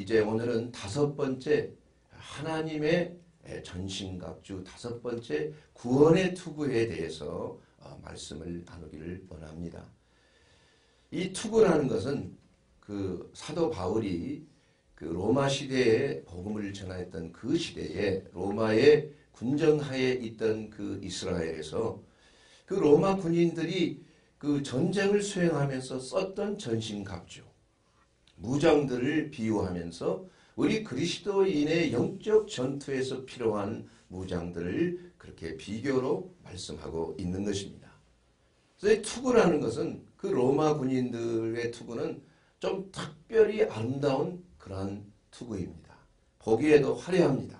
이제 오늘은 다섯 번째 하나님의 전신갑주 다섯 번째 구원의 투구에 대해서 말씀을 나누기를 원합니다. 이 투구라는 것은 그 사도 바울이 그 로마 시대에 복음을 전하였던 그 시대에 로마의 군정하에 있던 그 이스라엘에서 그 로마 군인들이 그 전쟁을 수행하면서 썼던 전신갑주, 무장들을 비유하면서 우리 그리스도인의 영적 전투에서 필요한 무장들을 그렇게 비교로 말씀하고 있는 것입니다. 그래서 이 투구라는 것은 그 로마 군인들의 투구는 좀 특별히 아름다운 그러한 투구입니다. 보기에도 화려합니다.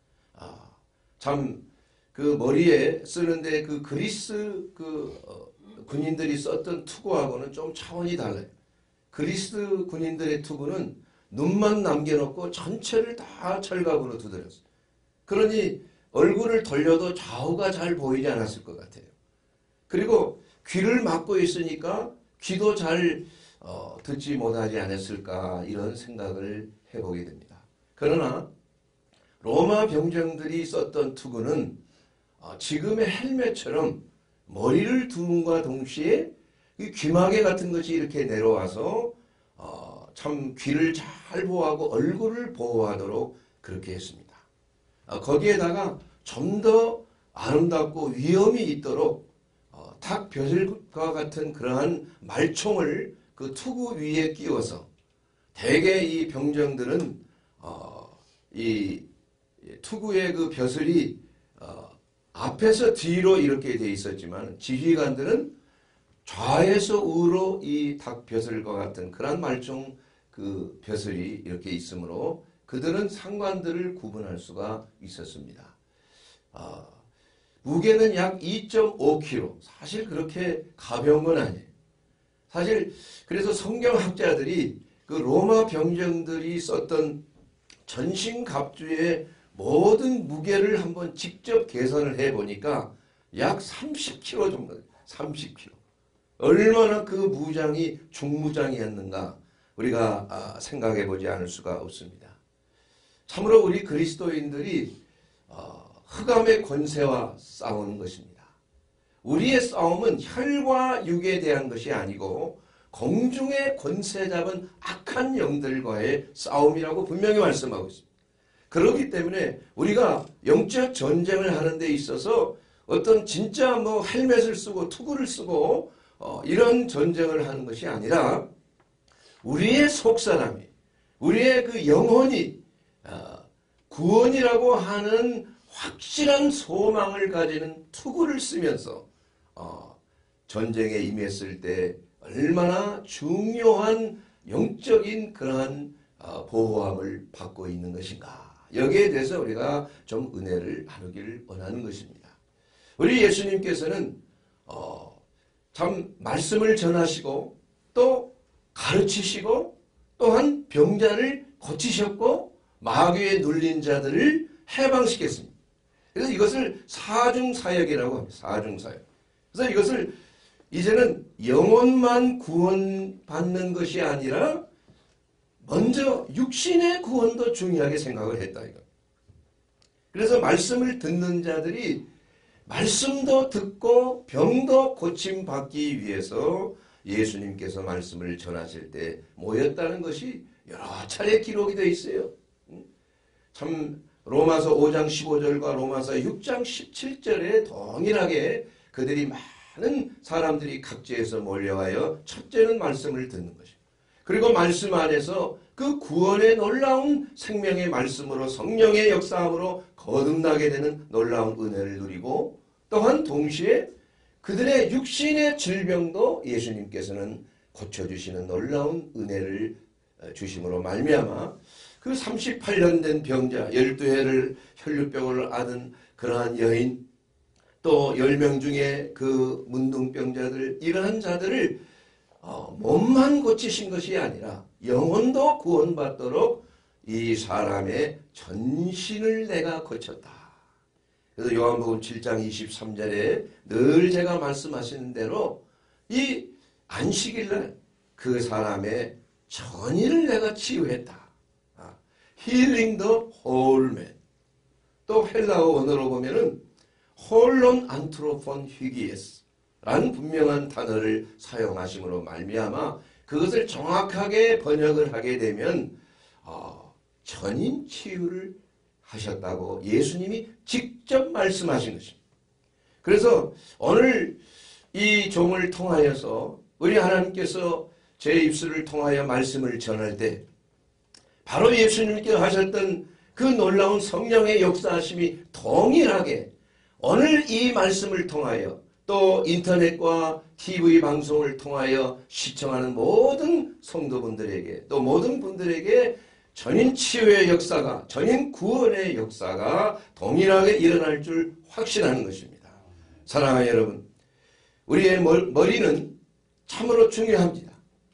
참 그 머리에 쓰는데 그 그리스 군인들이 썼던 투구하고는 좀 차원이 달라요. 그리스 군인들의 투구는 눈만 남겨놓고 전체를 다 철갑으로 두드렸어요. 그러니 얼굴을 돌려도 좌우가 잘 보이지 않았을 것 같아요. 그리고 귀를 막고 있으니까 귀도 잘 듣지 못하지 않았을까 이런 생각을 해보게 됩니다. 그러나 로마 병정들이 썼던 투구는 지금의 헬멧처럼 머리를 두음과 동시에 귀마개 같은 것이 이렇게 내려와서 참 귀를 잘 보호하고 얼굴을 보호하도록 그렇게 했습니다. 거기에다가 좀 더 아름답고 위험이 있도록 닭 벼슬과 같은 그러한 말총을 그 투구 위에 끼워서 대개 이 병정들은 이 투구의 그 벼슬이 앞에서 뒤로 이렇게 돼 있었지만 지휘관들은 좌에서 우로 이 닭 벼슬과 같은 그런 말총 그 벼슬이 이렇게 있으므로 그들은 상관들을 구분할 수가 있었습니다. 무게는 약 2.5kg. 사실 그렇게 가벼운 건 아니에요. 사실 그래서 성경학자들이 그 로마 병정들이 썼던 전신갑주의 모든 무게를 한번 직접 계산을 해보니까 약 30kg 정도, 30kg. 얼마나 그 무장이 중무장이었는가 우리가 생각해보지 않을 수가 없습니다. 참으로 우리 그리스도인들이 흑암의 권세와 싸우는 것입니다. 우리의 싸움은 혈과 육에 대한 것이 아니고 공중의 권세 잡은 악한 영들과의 싸움이라고 분명히 말씀하고 있습니다. 그렇기 때문에 우리가 영적 전쟁을 하는 데 있어서 어떤 진짜 헬멧을 쓰고 투구를 쓰고 이런 전쟁을 하는 것이 아니라 우리의 속사람이 우리의 그 영혼이 구원이라고 하는 확실한 소망을 가지는 투구를 쓰면서 전쟁에 임했을 때 얼마나 중요한 영적인 그러한 보호함을 받고 있는 것인가. 여기에 대해서 우리가 좀 은혜를 나누기를 원하는 것입니다. 우리 예수님께서는 참 말씀을 전하시고 또 가르치시고 또한 병자를 고치셨고 마귀에 눌린 자들을 해방시켰습니다. 그래서 이것을 사중사역이라고 합니다. 사중사역. 그래서 이것을 이제는 영혼만 구원받는 것이 아니라 먼저 육신의 구원도 중요하게 생각을 했다. 이거. 그래서 말씀을 듣는 자들이 말씀도 듣고 병도 고침받기 위해서 예수님께서 말씀을 전하실 때 모였다는 것이 여러 차례 기록이 되어 있어요. 참 로마서 5장 15절과 로마서 6장 17절에 동일하게 그들이 많은 사람들이 각지에서 몰려와요. 첫째는 말씀을 듣는 것입니다. 그리고 말씀 안에서 그 구원의 놀라운 생명의 말씀으로 성령의 역사함으로 거듭나게 되는 놀라운 은혜를 누리고 또한 동시에 그들의 육신의 질병도 예수님께서는 고쳐주시는 놀라운 은혜를 주심으로 말미암아 그 38년 된 병자 12해를 혈류병을 앓은 그러한 여인 또 10명 중에 그 문둥병자들 이러한 자들을 몸만 고치신 것이 아니라 영혼도 구원받도록 이 사람의 전신을 내가 고쳤다. 그래서 요한복음 7장 23절에 늘 제가 말씀하시는 대로 이 안식일날 그 사람의 전의를 내가 치유했다. healing the whole man. 또 헬라어 원어로 보면은 홀론 안트로폰 히기에스 라는 분명한 단어를 사용하심으로 말미암아 그것을 정확하게 번역을 하게 되면 전인 치유를 하셨다고 예수님이 직접 말씀하신 것입니다. 그래서 오늘 이 종을 통하여서 우리 하나님께서 제 입술을 통하여 말씀을 전할 때 바로 예수님께서 하셨던 그 놀라운 성령의 역사하심이 동일하게 오늘 이 말씀을 통하여 또 인터넷과 TV 방송을 통하여 시청하는 모든 성도분들에게 또 모든 분들에게 전인 치유의 역사가 전인 구원의 역사가 동일하게 일어날 줄 확신하는 것입니다. 사랑하는 여러분, 우리의 머리는 참으로 중요합니다.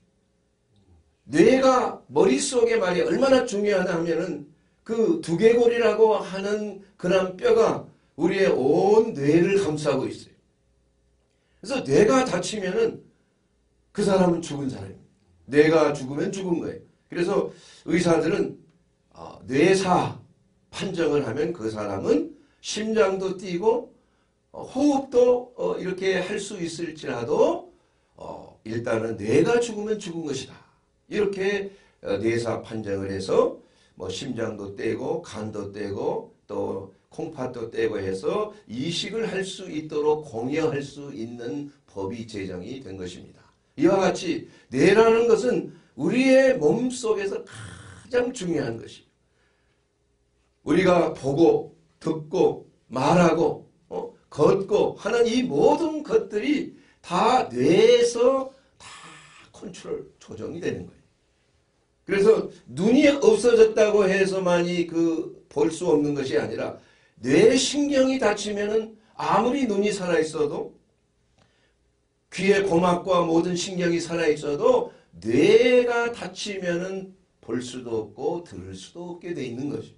뇌가 머릿속에 말이 얼마나 중요하냐 하면은 그 두개골이라고 하는 그런 뼈가 우리의 온 뇌를 감싸고 있어요. 그래서 뇌가 다치면은 그 사람은 죽은 사람입니다. 뇌가 죽으면 죽은 거예요. 그래서 의사들은 뇌사 판정을 하면 그 사람은 심장도 뛰고 호흡도 이렇게 할 수 있을지라도 일단은 뇌가 죽으면 죽은 것이다. 이렇게 뇌사 판정을 해서 뭐 심장도 떼고 간도 떼고 또 콩팥도 떼고 해서 이식을 할 수 있도록 공여할 수 있는 법이 제정이 된 것입니다. 이와 같이 뇌라는 것은 우리의 몸속에서 가장 중요한 것이에요. 우리가 보고 듣고 말하고 걷고 하는 이 모든 것들이 다 뇌에서 다 컨트롤 조정이 되는 거예요. 그래서 눈이 없어졌다고 해서만이 볼 수 없는 것이 아니라 뇌신경이 다치면은 아무리 눈이 살아있어도 귀의 고막과 모든 신경이 살아있어도 뇌가 다치면은 볼 수도 없고 들을 수도 없게 돼 있는 것입니다.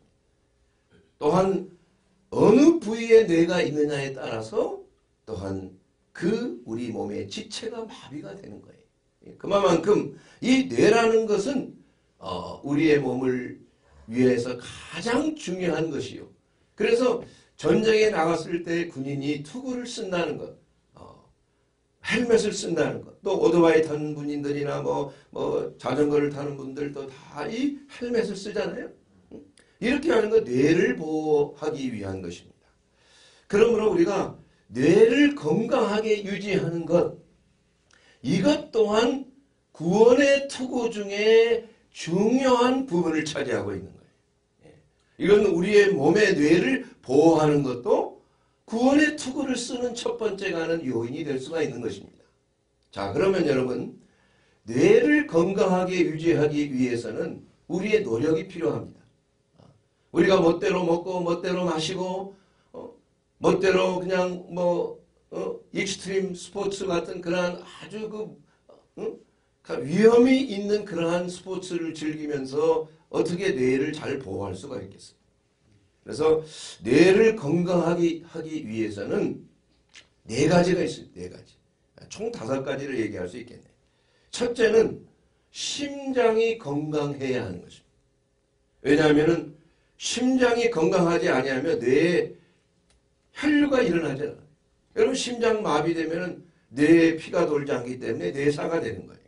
또한 어느 부위에 뇌가 있느냐에 따라서 또한 우리 몸의 지체가 마비가 되는 거예요. 그만큼 이 뇌라는 것은 우리의 몸을 위해서 가장 중요한 것이요. 그래서 전쟁에 나갔을 때 군인이 투구를 쓴다는 것, 헬멧을 쓴다는 것, 또 오토바이 타는 분들이나 뭐 자전거를 타는 분들도 다 이 헬멧을 쓰잖아요. 이렇게 하는 건 뇌를 보호하기 위한 것입니다. 그러므로 우리가 뇌를 건강하게 유지하는 것, 이것 또한 구원의 투구 중에 중요한 부분을 차지하고 있는 거예요. 이건 우리의 몸의 뇌를 보호하는 것도 구원의 투구를 쓰는 첫 번째 가는 요인이 될 수가 있는 것입니다. 자, 그러면 여러분, 뇌를 건강하게 유지하기 위해서는 우리의 노력이 필요합니다. 우리가 멋대로 먹고 멋대로 마시고 멋대로 그냥 익스트림 스포츠 같은 그러한 아주 위험이 있는 그러한 스포츠를 즐기면서 어떻게 뇌를 잘 보호할 수가 있겠어요. 그래서 뇌를 건강하게 하기 위해서는 4가지가 있어요. 4가지. 총 5가지를 얘기할 수 있겠네요. 첫째는 심장이 건강해야 하는 것입니다. 왜냐하면 심장이 건강하지 아니하면 뇌에 혈류가 일어나잖아요. 여러분 심장 마비되면 뇌에 피가 돌지 않기 때문에 뇌사가 되는 거예요.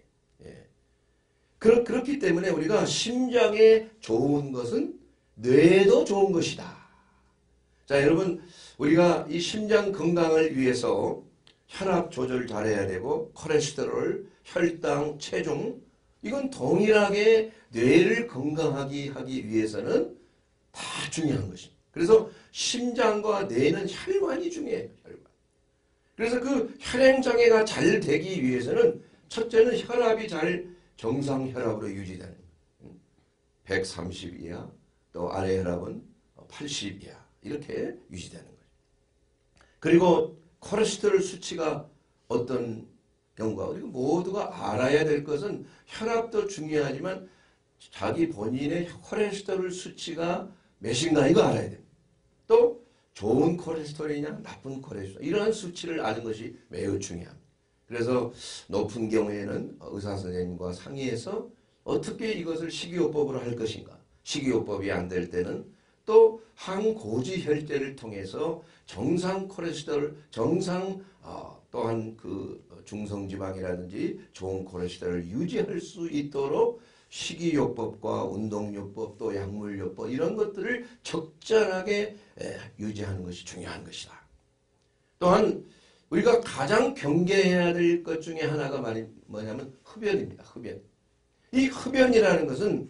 그렇기 때문에 우리가 심장에 좋은 것은 뇌도 좋은 것이다. 자, 여러분 우리가 이 심장 건강을 위해서 혈압 조절 잘해야 되고 콜레스테롤, 혈당, 체중 이건 동일하게 뇌를 건강하게 하기 위해서는 다 중요한 것입니다. 그래서 심장과 뇌는 혈관이 중요해요. 혈관. 그래서 그 혈행장애가 잘 되기 위해서는 첫째는 혈압이 잘 정상 혈압으로 유지되는 거예요. 130 이하, 또 아래 혈압은 80 이하 이렇게 유지되는 거죠. 그리고 콜레스테롤 수치가 어떤 경우가 그리고 모두가 알아야 될 것은 혈압도 중요하지만 자기 본인의 콜레스테롤 수치가 몇인가 이거 알아야 됩니다. 또 좋은 콜레스테롤이냐 나쁜 콜레스테롤 이러한 수치를 아는 것이 매우 중요합니다. 그래서 높은 경우에는 의사 선생님과 상의해서 어떻게 이것을 식이요법으로 할 것인가 식이요법이 안 될 때는 또 항고지혈제를 통해서 정상 콜레스테롤, 정상 또한 그 중성지방이라든지 좋은 콜레스테롤을 유지할 수 있도록 식이요법과 운동요법 또 약물요법 이런 것들을 적절하게 유지하는 것이 중요한 것이다. 또한 우리가 가장 경계해야 될 것 중에 하나가 뭐냐면 흡연입니다. 흡연. 이 흡연이라는 것은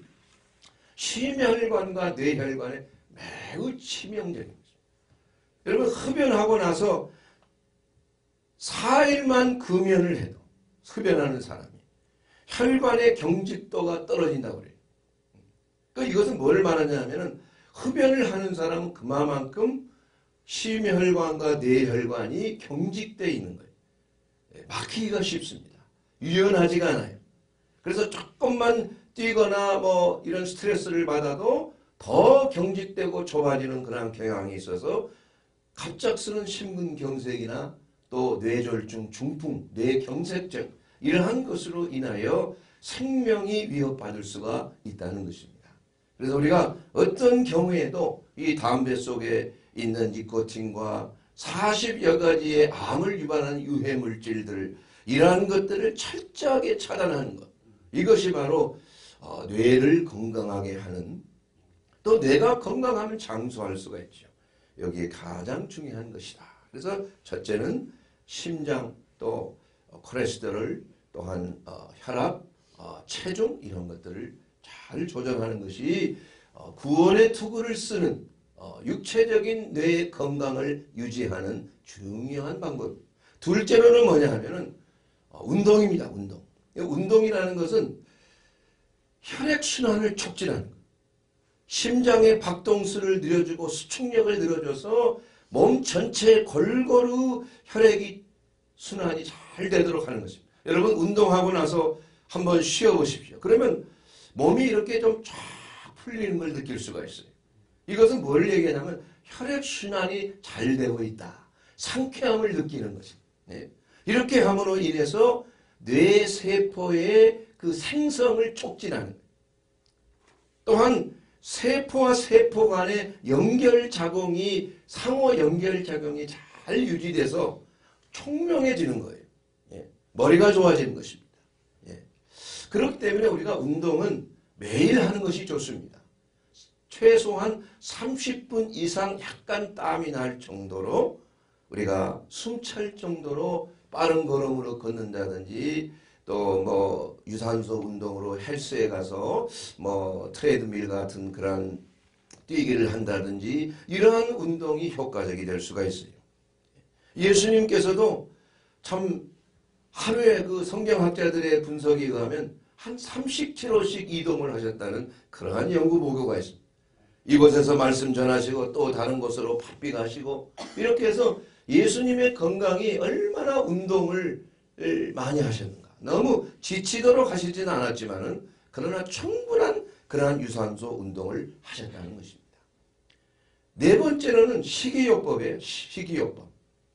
심혈관과 뇌혈관에 매우 치명적인 거죠. 여러분 흡연하고 나서 4일만 금연을 해도 흡연하는 사람이 혈관의 경직도가 떨어진다고 그래요. 그러니까 이것은 뭘 말하냐면은 흡연을 하는 사람은 그만큼 심혈관과 뇌혈관이 경직되어 있는 거예요. 막히기가 쉽습니다. 유연하지가 않아요. 그래서 조금만 뛰거나 뭐 이런 스트레스를 받아도 더 경직되고 좁아지는 그런 경향이 있어서 갑작스런 심근경색이나 또 뇌졸중, 중풍, 뇌경색증 이러한 것으로 인하여 생명이 위협받을 수가 있다는 것입니다. 그래서 우리가 어떤 경우에도 이 담배 속에 있는 니코틴과 40여 가지의 암을 유발하는 유해물질들 이러한 것들을 철저하게 차단하는 것 이것이 바로 뇌를 건강하게 하는 또 뇌가 건강하면 장수할 수가 있죠. 여기에 가장 중요한 것이다. 그래서 첫째는 심장 또 콜레스테롤 또한 혈압, 체중 이런 것들을 잘 조정하는 것이 구원의 투구를 쓰는 육체적인 뇌 건강을 유지하는 중요한 방법. 둘째로는 뭐냐 하면은 운동입니다. 운동. 운동이라는 것은 혈액순환을 촉진하는 것. 심장의 박동수를 늘려주고 수축력을 늘어줘서 몸 전체에 골고루 혈액이 순환이 잘 되도록 하는 것입니다. 여러분 운동하고 나서 한번 쉬어보십시오. 그러면 몸이 이렇게 좀 쫙 풀리는 걸 느낄 수가 있어요. 이것은 뭘 얘기하냐면 혈액순환이 잘 되고 있다. 상쾌함을 느끼는 것입니다. 네. 이렇게 함으로 인해서 뇌세포의 그 생성을 촉진하는 거예요. 또한 세포와 세포 간의 연결작용이 상호 연결작용이 잘 유지돼서 총명해지는 거예요. 예. 머리가 좋아지는 것입니다. 예. 그렇기 때문에 우리가 운동은 매일 하는 것이 좋습니다. 최소한 30분 이상 약간 땀이 날 정도로 우리가 숨찰 정도로 빠른 걸음으로 걷는다든지 또 뭐 유산소 운동으로 헬스에 가서 뭐 트레드밀 같은 그런 뛰기를 한다든지 이러한 운동이 효과적이 될 수가 있어요. 예수님께서도 참 하루에 그 성경학자들의 분석에 의하면 한 30km씩 이동을 하셨다는 그러한 연구 보고가 있습니다. 이곳에서 말씀 전하시고 또 다른 곳으로 바삐 가시고 이렇게 해서 예수님의 건강이 얼마나 운동을 많이 하셨는가. 너무 지치도록 하시지는 않았지만은 그러나 충분한 그러한 유산소 운동을 하셨다는 것입니다. 네 번째로는 식이요법이에요. 식이요법.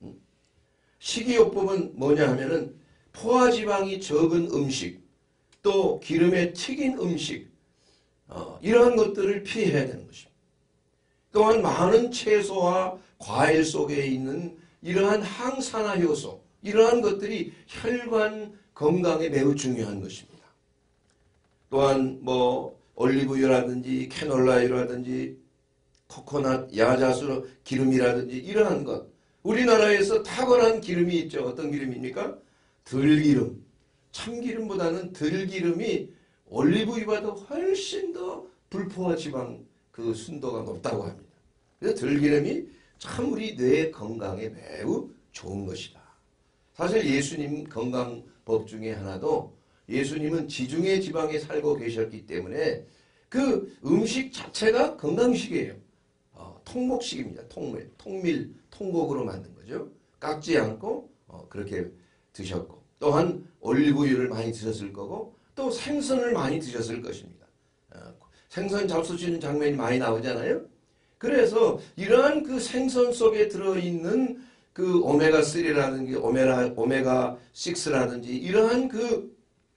식이요법은 뭐냐 하면은 포화지방이 적은 음식 또 기름에 튀긴 음식 이러한 것들을 피해야 되는 것입니다. 또한 많은 채소와 과일 속에 있는 이러한 항산화 효소 이러한 것들이 혈관 건강에 매우 중요한 것입니다. 또한 뭐 올리브유라든지 캐놀라유라든지 코코넛 야자수 기름이라든지 이러한 것 우리나라에서 탁월한 기름이 있죠. 어떤 기름입니까? 들기름. 참기름보다는 들기름이 올리브유보다 훨씬 더 불포화 지방 그 순도가 높다고 합니다. 그래서 들기름이 참 우리 뇌 건강에 매우 좋은 것이다. 사실 예수님 건강법 중에 하나도 예수님은 지중해 지방에 살고 계셨기 때문에 그 음식 자체가 건강식이에요. 통곡식입니다. 통밀, 통곡으로 만든 거죠. 깎지 않고 그렇게 드셨고 또한 올리브유를 많이 드셨을 거고 또 생선을 많이 드셨을 것입니다. 생선 잡수시는 장면이 많이 나오잖아요. 그래서 이러한 그 생선 속에 들어있는 그 오메가3라든지 오메가6라든지 이러한 그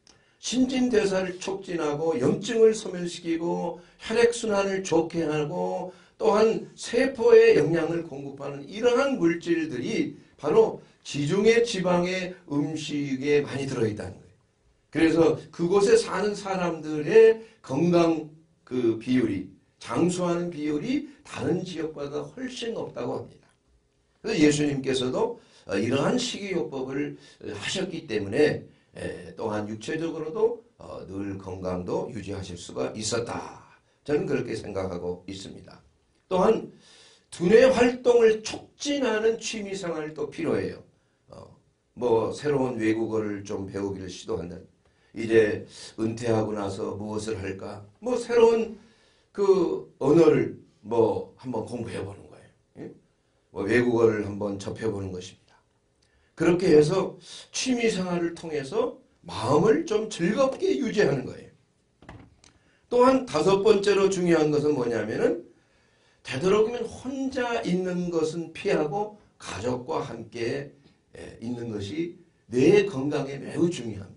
신진대사를 촉진하고 염증을 소멸시키고 혈액순환을 좋게 하고 또한 세포에 영양을 공급하는 이러한 물질들이 바로 지중해 지방의 음식에 많이 들어있다는 거예요. 그래서 그곳에 사는 사람들의 건강 그 비율이, 장수하는 비율이 다른 지역보다 훨씬 높다고 합니다. 그래서 예수님께서도 이러한 식이요법을 하셨기 때문에 또한 육체적으로도 늘 건강도 유지하실 수가 있었다. 저는 그렇게 생각하고 있습니다. 또한 두뇌 활동을 촉진하는 취미생활도 필요해요. 뭐 새로운 외국어를 좀 배우기를 시도한다. 이제 은퇴하고 나서 무엇을 할까? 뭐 새로운 그 언어를 뭐 한번 공부해 보는 거예요. 예? 뭐 외국어를 한번 접해 보는 것입니다. 그렇게 해서 취미 생활을 통해서 마음을 좀 즐겁게 유지하는 거예요. 또한 다섯 번째로 중요한 것은 뭐냐면은 되도록이면 혼자 있는 것은 피하고 가족과 함께 있는 것이 뇌 건강에 매우 중요합니다.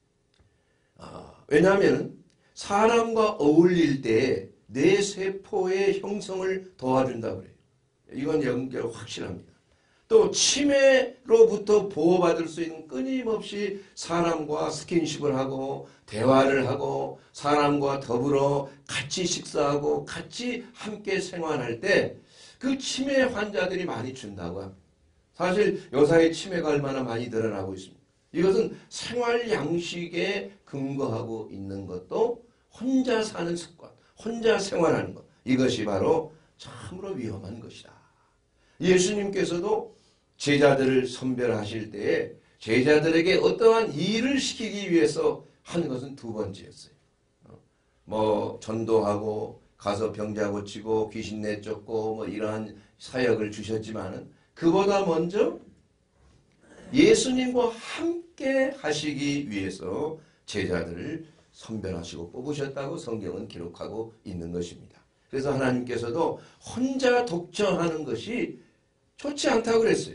왜냐하면 사람과 어울릴 때 뇌 세포의 형성을 도와준다고 그래요. 이건 연결 확실합니다. 또 치매로부터 보호받을 수 있는 끊임없이 사람과 스킨십을 하고 대화를 하고 사람과 더불어 같이 식사하고 같이 함께 생활할 때 그 치매 환자들이 많이 준다고 합니다. 사실 요사이 치매가 얼마나 많이 늘어나고 있습니다. 이것은 생활 양식에 근거하고 있는 것도 혼자 사는 습관, 혼자 생활하는 것, 이것이 바로 참으로 위험한 것이다. 예수님께서도 제자들을 선별하실 때에 제자들에게 어떠한 일을 시키기 위해서 한 것은 두 번째였어요. 뭐 전도하고 가서 병자 고치고 귀신 내쫓고 뭐 이러한 사역을 주셨지만은 그보다 먼저 예수님과 함께 하시기 위해서 제자들을 선별하시고 뽑으셨다고 성경은 기록하고 있는 것입니다. 그래서 하나님께서도 혼자 독처하는 것이 좋지 않다고 그랬어요.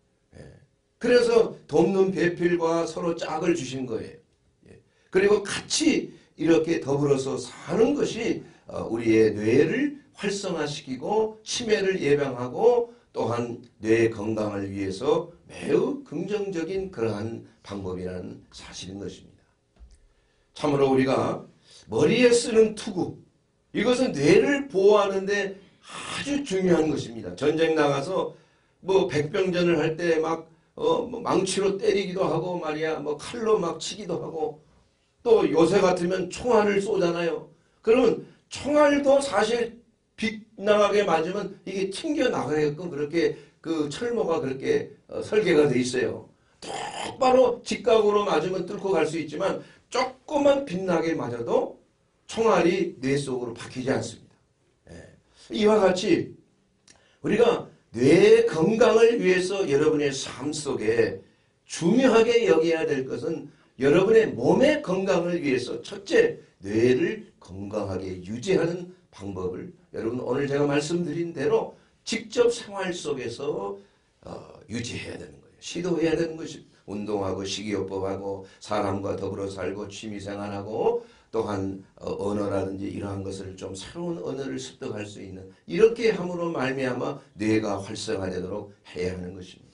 그래서 돕는 배필과 서로 짝을 주신 거예요. 그리고 같이 이렇게 더불어서 사는 것이 우리의 뇌를 활성화시키고 치매를 예방하고 또한 뇌 건강을 위해서 매우 긍정적인 그러한 방법이라는 사실인 것입니다. 참으로 우리가 머리에 쓰는 투구, 이것은 뇌를 보호하는 데 아주 중요한 것입니다. 전쟁 나가서 뭐 백병전을 할 때 막 뭐 망치로 때리기도 하고 말이야, 뭐 칼로 막 치기도 하고 또 요새 같으면 총알을 쏘잖아요. 그러면 총알도 사실 빗나가게 맞으면 이게 튕겨 나가게끔 그렇게 그 철모가 그렇게 설계가 돼 있어요. 똑바로 직각으로 맞으면 뚫고 갈 수 있지만 조금만 빗나게 맞아도 총알이 뇌 속으로 박히지 않습니다. 이와 같이 우리가 뇌 건강을 위해서 여러분의 삶 속에 중요하게 여겨야 될 것은 여러분의 몸의 건강을 위해서 첫째, 뇌를 건강하게 유지하는 방법을 여러분 오늘 제가 말씀드린 대로 직접 생활 속에서 유지해야 되는 거예요. 시도해야 되는 것이 운동하고 식이요법하고 사람과 더불어 살고 취미생활하고 또한 언어라든지 이러한 것을 좀 새로운 언어를 습득할 수 있는 이렇게 함으로 말미암아 뇌가 활성화되도록 해야 하는 것입니다.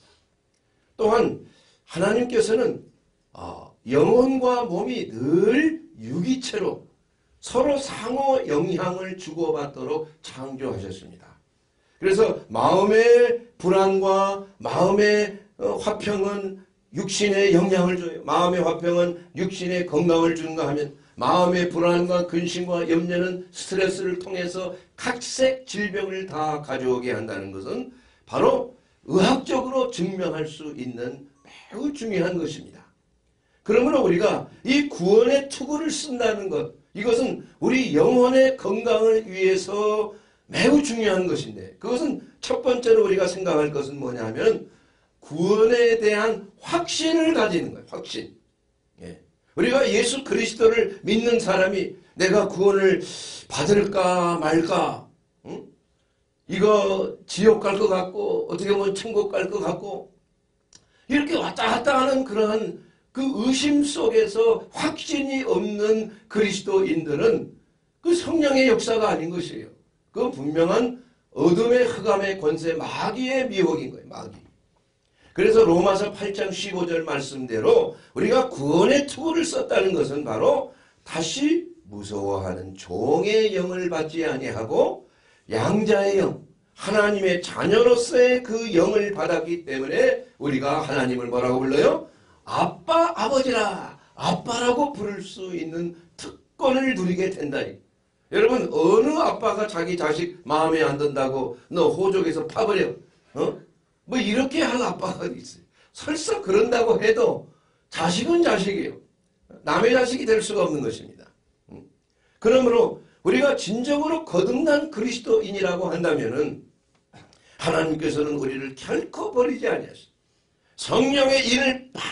또한 하나님께서는 영혼과 몸이 늘 유기체로 서로 상호 영향을 주고받도록 창조하셨습니다. 그래서 마음의 불안과 마음의 화평은 육신에 영향을 줘요. 마음의 화평은 육신에 건강을 주는가 하면 마음의 불안과 근심과 염려는 스트레스를 통해서 각색 질병을 다 가져오게 한다는 것은 바로 의학적으로 증명할 수 있는 매우 중요한 것입니다. 그러므로 우리가 이 구원의 투구를 쓴다는 것, 이것은 우리 영혼의 건강을 위해서 매우 중요한 것인데 그것은 첫 번째로 우리가 생각할 것은 뭐냐면 구원에 대한 확신을 가지는 거예요. 확신. 우리가 예수 그리스도를 믿는 사람이 내가 구원을 받을까 말까, 응? 이거 지옥 갈 것 같고 어떻게 보면 천국 갈 것 같고 이렇게 왔다 갔다 하는 그러한 그 의심 속에서 확신이 없는 그리스도인들은 그 성령의 역사가 아닌 것이에요. 그건 분명한 어둠의 흑암의 권세 마귀의 미혹인 거예요. 마귀. 그래서 로마서 8장 15절 말씀대로 우리가 구원의 투구를 썼다는 것은 바로 다시 무서워하는 종의 영을 받지 아니하고 양자의 영, 하나님의 자녀로서의 그 영을 받았기 때문에 우리가 하나님을 뭐라고 불러요? 아빠, 아버지라, 아빠라고 부를 수 있는 특권을 누리게 된다. 여러분, 어느 아빠가 자기 자식 마음에 안 든다고 너 호적에서 파버려? 뭐 이렇게 한 아빠가 있어요. 설사 그런다고 해도 자식은 자식이에요. 남의 자식이 될 수가 없는 것입니다. 그러므로 우리가 진정으로 거듭난 그리스도인이라고 한다면은 하나님께서는 우리를 결코 버리지 아니하시고 성령의 인을 팍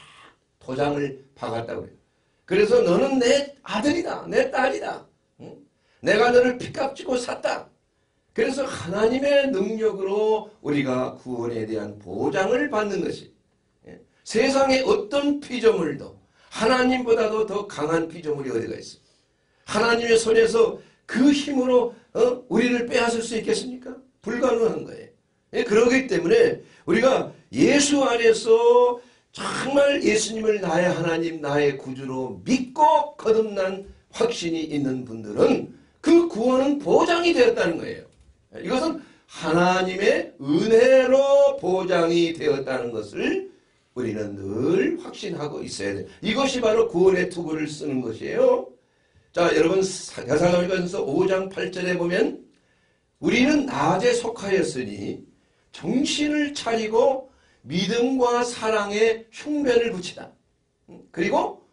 도장을 박았다고 해요. 그래서 너는 내 아들이다, 내 딸이다. 내가 너를 피값지고 샀다. 그래서 하나님의 능력으로 우리가 구원에 대한 보장을 받는 것이 세상의 어떤 피조물도 하나님보다도 더 강한 피조물이 어디가 있어? 하나님의 손에서 그 힘으로 우리를 빼앗을 수 있겠습니까? 불가능한 거예요. 그러기 때문에 우리가 예수 안에서 정말 예수님을 나의 하나님, 나의 구주로 믿고 거듭난 확신이 있는 분들은 그 구원은 보장이 되었다는 거예요. 이것은 하나님의 은혜로 보장이 되었다는 것을 우리는 늘 확신하고 있어야 돼요. 이것이 바로 구원의 투구를 쓰는 것이에요. 자, 여러분 데살로니가전서 5장 8절에 보면 우리는 낮에 속하였으니 정신을 차리고 믿음과 사랑에 흉배를 붙이다. 그리고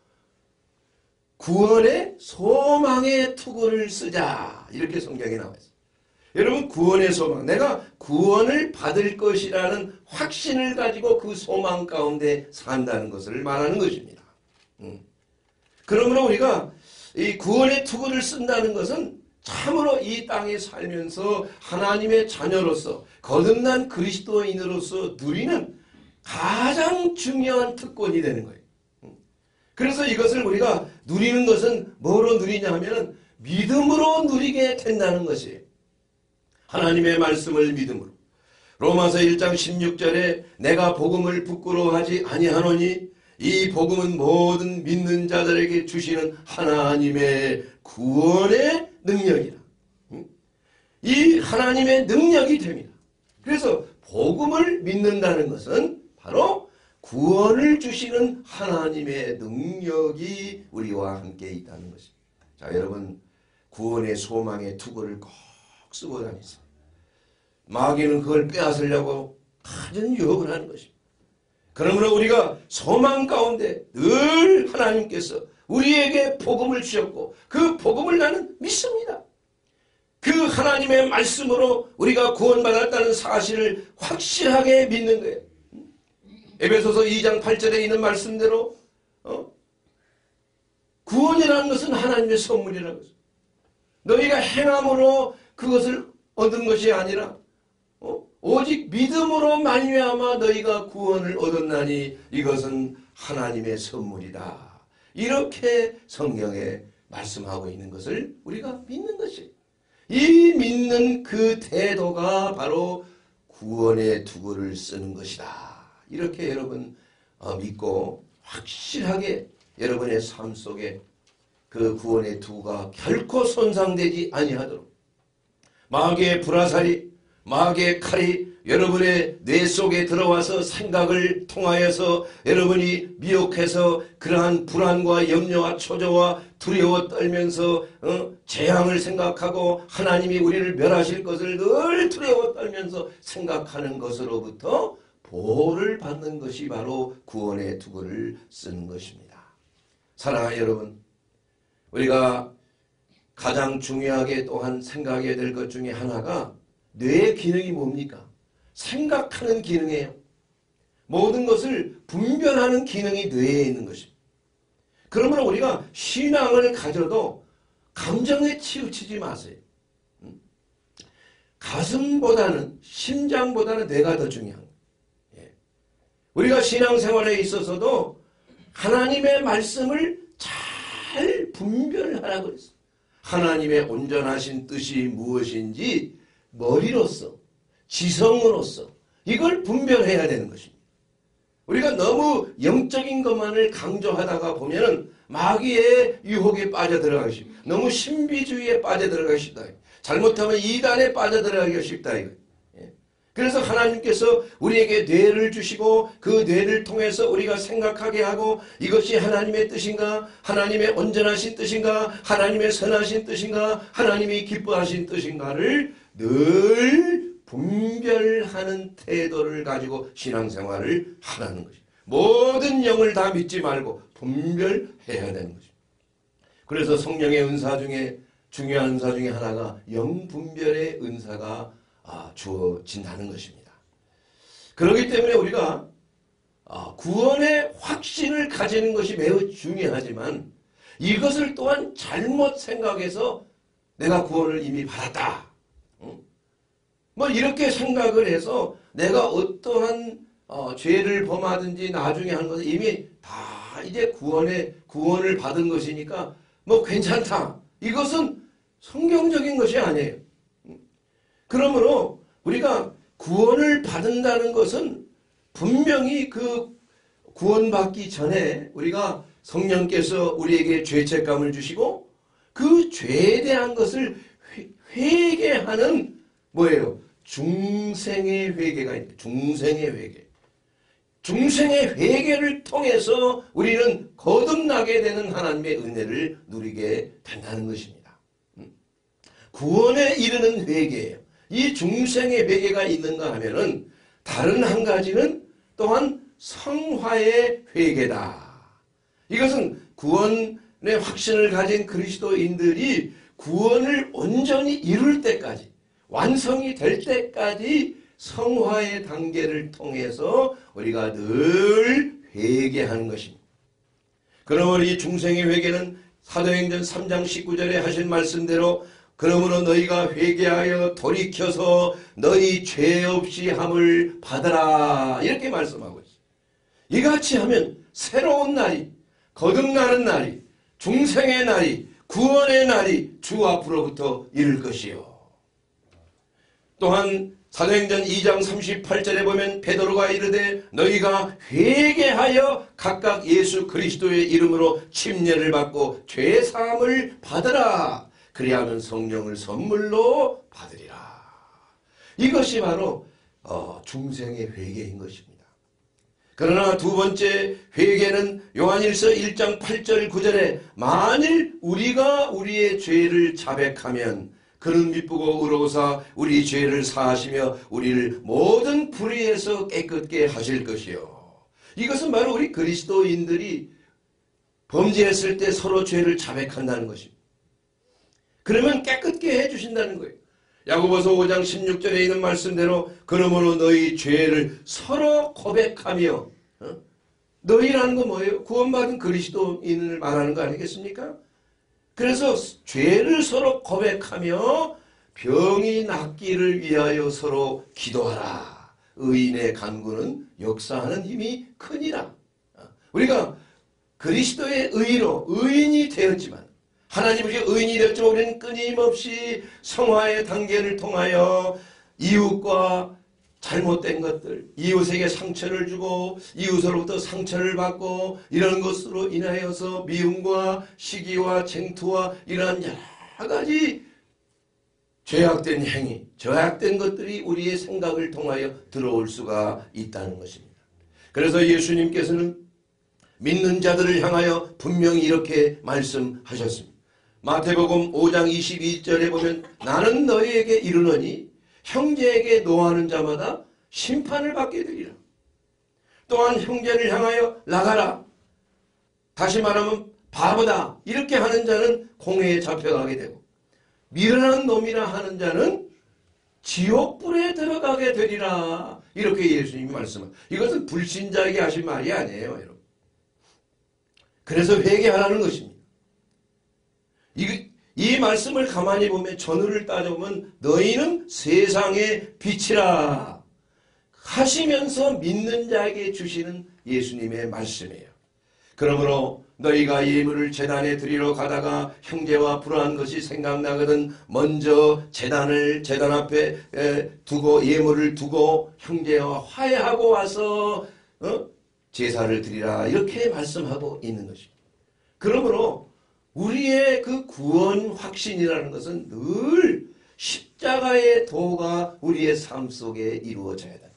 구원의 소망의 투구를 쓰자. 이렇게 성경에 나와 있어요. 여러분 구원의 소망, 내가 구원을 받을 것이라는 확신을 가지고 그 소망 가운데 산다는 것을 말하는 것입니다. 그러므로 우리가 이 구원의 투구를 쓴다는 것은 참으로 이 땅에 살면서 하나님의 자녀로서 거듭난 그리스도인으로서 누리는 가장 중요한 특권이 되는 거예요. 그래서 이것을 우리가 누리는 것은 뭐로 누리냐 하면 믿음으로 누리게 된다는 것이에요. 하나님의 말씀을 믿음으로. 로마서 1장 16절에 내가 복음을 부끄러워하지 아니하노니 이 복음은 모든 믿는 자들에게 주시는 하나님의 구원의 능력이라. 이 하나님의 능력이 됩니다. 그래서 복음을 믿는다는 것은 바로 구원을 주시는 하나님의 능력이 우리와 함께 있다는 것입니다. 자, 여러분 구원의 소망의 투구를 꼭 쓰고 다니세요. 마귀는 그걸 빼앗으려고 가진 유혹을 하는 것입니다. 그러므로 우리가 소망 가운데 늘 하나님께서 우리에게 복음을 주셨고 그 복음을 나는 믿습니다. 그 하나님의 말씀으로 우리가 구원받았다는 사실을 확실하게 믿는 거예요. 에베소서 2장 8절에 있는 말씀대로 구원이라는 것은 하나님의 선물이라는 것입니다. 너희가 행함으로 그것을 얻은 것이 아니라 오직 믿음으로 말미암아 너희가 구원을 얻었나니 이것은 하나님의 선물이다. 이렇게 성경에 말씀하고 있는 것을 우리가 믿는 것이에요. 이 믿는 그 태도가 바로 구원의 투구를 쓰는 것이다. 이렇게 여러분 믿고 확실하게 여러분의 삶 속에 그 구원의 투구가 결코 손상되지 아니하도록 마귀의 불화살이 마귀의 칼이 여러분의 뇌 속에 들어와서 생각을 통하여서 여러분이 미혹해서 그러한 불안과 염려와 초조와 두려워 떨면서 재앙을 생각하고 하나님이 우리를 멸하실 것을 늘 두려워 떨면서 생각하는 것으로부터 보호를 받는 것이 바로 구원의 투구를 쓰는 것입니다. 사랑하는 여러분, 우리가 가장 중요하게 또한 생각해야 될 것 중에 하나가 뇌의 기능이 뭡니까? 생각하는 기능이에요. 모든 것을 분별하는 기능이 뇌에 있는 것입니다. 그러므로 우리가 신앙을 가져도 감정에 치우치지 마세요. 가슴보다는 심장보다는 뇌가 더 중요한 거예요. 우리가 신앙생활에 있어서도 하나님의 말씀을 잘 분별하라고 그랬어요. 하나님의 온전하신 뜻이 무엇인지 머리로서, 지성으로서 이걸 분별해야 되는 것입니다. 우리가 너무 영적인 것만을 강조하다가 보면은 마귀의 유혹에 빠져들어가기 쉽다. 너무 신비주의에 빠져들어가기 쉽다. 잘못하면 이단에 빠져들어가기 쉽다. 그래서 하나님께서 우리에게 뇌를 주시고 그 뇌를 통해서 우리가 생각하게 하고 이것이 하나님의 뜻인가? 하나님의 온전하신 뜻인가? 하나님의 선하신 뜻인가? 하나님이 기뻐하신 뜻인가를 늘 분별하는 태도를 가지고 신앙생활을 하라는 것입니다. 모든 영을 다 믿지 말고 분별해야 되는 것입니다. 그래서 성령의 은사 중에 중요한 은사 중에 하나가 영분별의 은사가 주어진다는 것입니다. 그렇기 때문에 우리가 구원의 확신을 가지는 것이 매우 중요하지만 이것을 또한 잘못 생각해서 내가 구원을 이미 받았다. 뭐 이렇게 생각을 해서 내가 어떠한 죄를 범하든지 나중에 하는 것은 이미 다 이제 구원을 받은 것이니까 뭐 괜찮다. 이것은 성경적인 것이 아니에요. 그러므로 우리가 구원을 받는다는 것은 분명히 그 구원받기 전에 우리가 성령께서 우리에게 죄책감을 주시고 그 죄에 대한 것을 회개하는 뭐예요? 중생의 회개가 있다. 중생의 회개. 중생의 회개를 통해서 우리는 거듭나게 되는 하나님의 은혜를 누리게 된다는 것입니다. 구원에 이르는 회개예요. 이 중생의 회개가 있는가 하면은 다른 한 가지는 또한 성화의 회개다. 이것은 구원의 확신을 가진 그리스도인들이 구원을 온전히 이룰 때까지 완성이 될 때까지 성화의 단계를 통해서 우리가 늘 회개하는 것입니다. 그러므로 이 중생의 회개는 사도행전 3장 19절에 하신 말씀대로 그러므로 너희가 회개하여 돌이켜서 너희 죄 없이 함을 받으라 이렇게 말씀하고 있어요. 이같이 하면 새로운 날이 거듭나는 날이 중생의 날이 구원의 날이 주 앞으로부터 이를 것이요. 또한 사도행전 2장 38절에 보면 베드로가 이르되 너희가 회개하여 각각 예수 그리스도의 이름으로 침례를 받고 죄사함을 받으라. 그리하면 성령을 선물로 받으리라. 이것이 바로 중생의 회개인 것입니다. 그러나 두 번째 회개는 요한일서 1장 8절 9절에 만일 우리가 우리의 죄를 자백하면 그는 미쁘고 의로우사 우리 죄를 사하시며 우리를 모든 불의에서 깨끗게 하실 것이요. 이것은 바로 우리 그리스도인들이 범죄했을 때 서로 죄를 자백한다는 것입니다. 그러면 깨끗게 해주신다는 거예요. 야고보서 5장 16절에 있는 말씀대로 그러므로 너희 죄를 서로 고백하며 너희라는 건 뭐예요? 구원받은 그리스도인을 말하는 거 아니겠습니까? 그래서 죄를 서로 고백하며 병이 낫기를 위하여 서로 기도하라. 의인의 간구는 역사하는 힘이 크니라. 우리가 그리스도의 의로 의인이 되었지만 하나님의 의인이 되었지만 우리는 끊임없이 성화의 단계를 통하여 이웃과 잘못된 것들, 이웃에게 상처를 주고 이웃으로부터 상처를 받고 이런 것으로 인하여서 미움과 시기와 쟁투와 이러한 여러 가지 죄악된 행위, 저악된 것들이 우리의 생각을 통하여 들어올 수가 있다는 것입니다. 그래서 예수님께서는 믿는 자들을 향하여 분명히 이렇게 말씀하셨습니다. 마태복음 5장 22절에 보면 나는 너희에게 이르노니 형제에게 노하는 자마다 심판을 받게 되리라. 또한 형제를 향하여 나가라. 다시 말하면 바보다. 이렇게 하는 자는 공회에 잡혀가게 되고 미련한 놈이라 하는 자는 지옥불에 들어가게 되리라. 이렇게 예수님이 말씀합니다. 이것은 불신자에게 하신 말이 아니에요, 여러분. 그래서 회개하라는 것입니다. 이 말씀을 가만히 보면 전후를 따져보면 너희는 세상의 빛이라 하시면서 믿는 자에게 주시는 예수님의 말씀이에요. 그러므로 너희가 예물을 제단에 드리러 가다가 형제와 불화한 것이 생각나거든 먼저 제단 앞에 두고 예물을 두고 형제와 화해하고 와서 제사를 드리라 이렇게 말씀하고 있는 것입니다. 그러므로 우리의 그 구원 확신이라는 것은 늘 십자가의 도가 우리의 삶 속에 이루어져야 된다.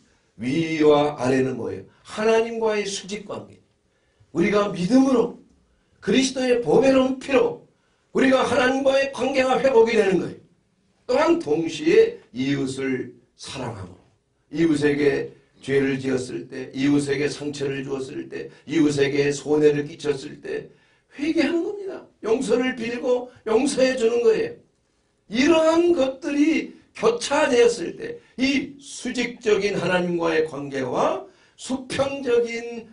위와 아래는 뭐예요? 하나님과의 수직관계. 우리가 믿음으로 그리스도의 보배로운 피로 우리가 하나님과의 관계가 회복이 되는 거예요. 또한 동시에 이웃을 사랑함으로 이웃에게 죄를 지었을 때, 이웃에게 상처를 주었을 때, 이웃에게 손해를 끼쳤을 때 회개하는 겁니다. 용서를 빌고 용서해 주는 거예요. 이러한 것들이 교차되었을 때 이 수직적인 하나님과의 관계와 수평적인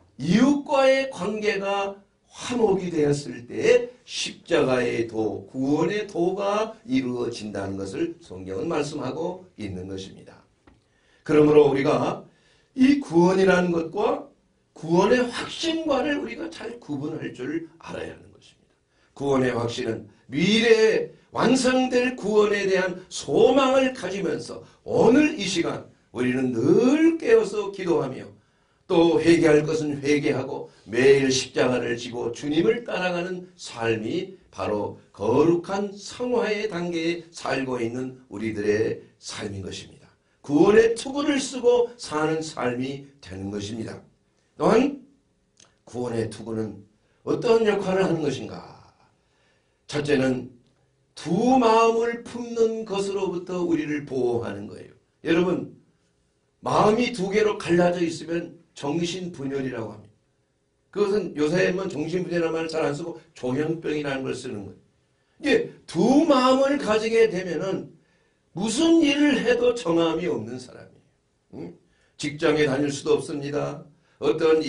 이웃과의 관계가 화목이 되었을 때 십자가의 도, 구원의 도가 이루어진다는 것을 성경은 말씀하고 있는 것입니다. 그러므로 우리가 이 구원이라는 것과 구원의 확신과를 우리가 잘 구분할 줄 알아야 하는 것입니다. 구원의 확신은 미래에 완성될 구원에 대한 소망을 가지면서 오늘 이 시간 우리는 늘 깨어서 기도하며 또 회개할 것은 회개하고 매일 십자가를 지고 주님을 따라가는 삶이 바로 거룩한 성화의 단계에 살고 있는 우리들의 삶인 것입니다. 구원의 투구를 쓰고 사는 삶이 되는 것입니다. 또한 구원의 투구는 어떤 역할을 하는 것인가? 첫째는 두 마음을 품는 것으로부터 우리를 보호하는 거예요. 여러분, 마음이 두 개로 갈라져 있으면 정신분열이라고 합니다. 그것은 요새는 정신분열이라는 말을 잘 안 쓰고 조현병이라는 걸 쓰는 거예요. 이게 두 마음을 가지게 되면은 무슨 일을 해도 정함이 없는 사람이에요. 직장에 다닐 수도 없습니다. 어떤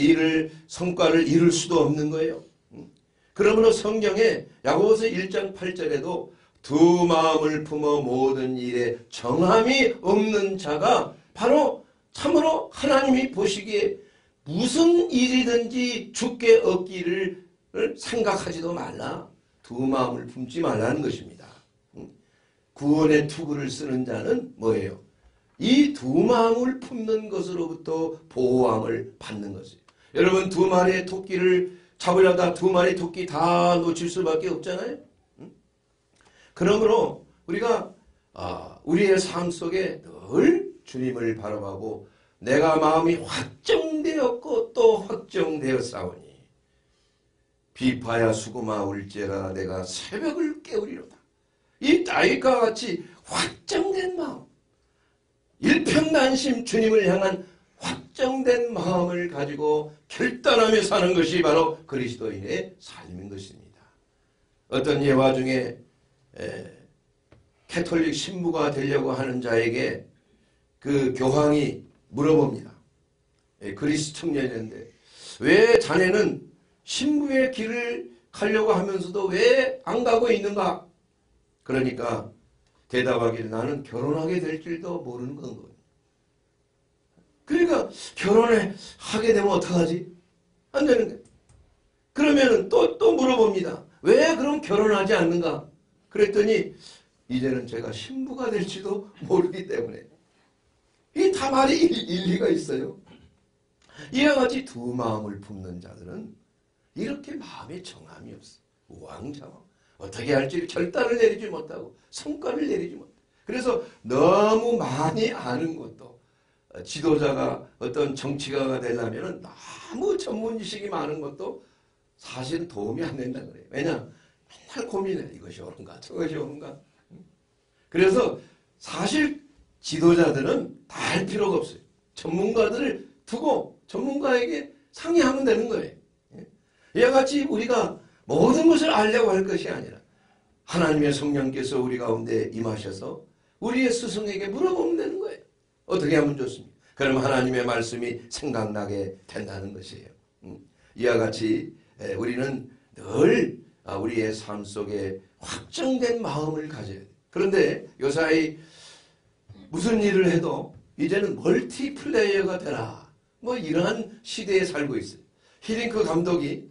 성과를 이룰 수도 없는 거예요. 그러므로 성경에 야고보서 1장 8절에도 두 마음을 품어 모든 일에 정함이 없는 자가 바로 참으로 하나님이 보시기에 무슨 일이든지 주께 얻기를 생각하지도 말라. 두 마음을 품지 말라는 것입니다. 구원의 투구를 쓰는 자는 뭐예요? 이 두 마음을 품는 것으로부터 보호함을 받는 것이에요. 여러분, 두 마리의 토끼를 잡으려다 두 마리 토끼 다 놓칠 수밖에 없잖아요. 그러므로 우리가 우리의 삶 속에 늘 주님을 바라보고 내가 마음이 확정되었고 또 확정되었사오니 비파야 수구마 울제라 내가 새벽을 깨우리로다. 이 다윗과 같이 확정된 마음, 일평단심 주님을 향한 확정된 마음을 가지고 결단하며 사는 것이 바로 그리스도인의 삶인 것입니다. 어떤 예화 중에 캐톨릭 신부가 되려고 하는 자에게 그 교황이 물어봅니다. 그리스 청년인데 왜 자네는 신부의 길을 가려고 하면서도 왜 안 가고 있는가? 그러니까 대답하기를 나는 결혼하게 될 줄도 모르는 건 거예요. 그러니까 하게 되면 어떡하지? 안 되는 거예요. 그러면 또 물어봅니다. 왜 그럼 결혼하지 않는가? 그랬더니 이제는 제가 신부가 될지도 모르기 때문에. 이 다 말이 일리가 있어요. 이와 같이 두 마음을 품는 자들은 이렇게 마음에 정함이 없어. 우왕좌왕. 어떻게 할지 결단을 내리지 못하고 성과를 내리지 못하고. 그래서 너무 많이 아는 것도 지도자가 어떤 정치가가 되려면 너무 전문 지식이 많은 것도 사실은 도움이 안 된다 그래요. 왜냐? 맨날 고민해. 이것이 옳은가 저것이 옳은가. 그래서 사실 지도자들은 다 할 필요가 없어요. 전문가들을 두고 전문가에게 상의하면 되는 거예요. 이와 같이 우리가 모든 것을 알려고 할 것이 아니라 하나님의 성령께서 우리 가운데 임하셔서 우리의 스승에게 물어보면 되는 거예요. 어떻게 하면 좋습니까? 그럼 하나님의 말씀이 생각나게 된다는 것이에요. 이와 같이 우리는 늘 우리의 삶 속에 확정된 마음을 가져야 돼요. 그런데 요사이 무슨 일을 해도 이제는 멀티플레이어가 되라. 뭐 이러한 시대에 살고 있어요. 히딩크 감독이